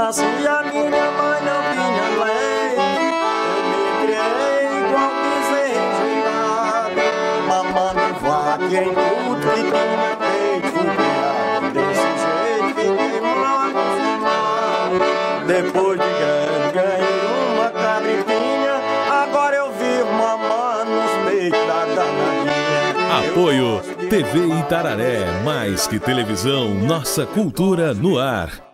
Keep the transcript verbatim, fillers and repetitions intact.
Se a minha mãe não tinha leite, eu me criei igual bezerro rejeitado, mamando vaca em tudo que tinha peito. Fui criado desse jeito, fiquei mal acostumado. Depois de grande ganhei uma cabritinha, agora eu vivo mamando nos peitos da danadinha. Apoio T V Itararé, mais que televisão, nossa cultura no ar.